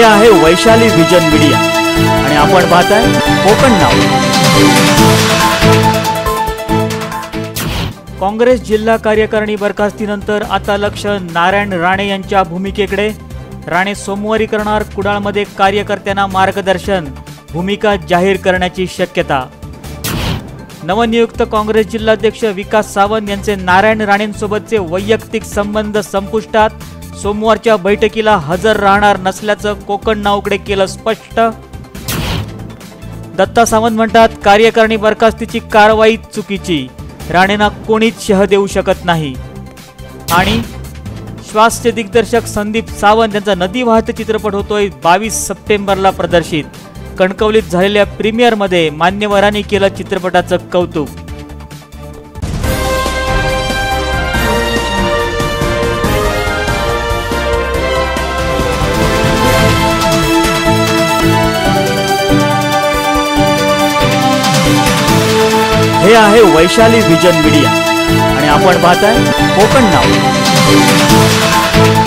हे आहे Vaishali vision media आणि आपण पाहताय कोकण नाव। काँग्रेस जिल्हा कार्यकारिणी बरखास्तीनंतर आता लक्ष नारायण राणे यांच्या भूमिकेकडे। राणे सोमवारी करणार कुडाळमध्ये कार्यकर्त्यांना मार्गदर्शन, भूमिका जाहीर करण्याची शक्यता। नवनियुक्त काँग्रेस जिल्हाध्यक्ष विकास सावंत यांचे नारायण राणेंसोबतचे वैयक्तिक संबंध संपुष्टात। सोमवारच्या बैठकीला हजर राहणार नसल्याचं कोकण नाऊकडे केलं स्पष्ट। दत्ता सावंत म्हणतात, कार्यकारिणी बरखास्तीची कारवाई चुकीची, राणेंना कोणीच शह देऊ शकत नाही। आणि श्वासचे दिग्दर्शक संदीप सावंत यांचा नदी वाहत चित्रपट होतोय 22 सप्टेंबरला प्रदर्शित। कणकवलीत झालेल्या प्रीमियरमध्ये मान्यवरांनी केलं चित्रपटाचं कौतुक। हे आहे वैशाली विजन मीडिया आणि आपण पाहताय कोकण नाव।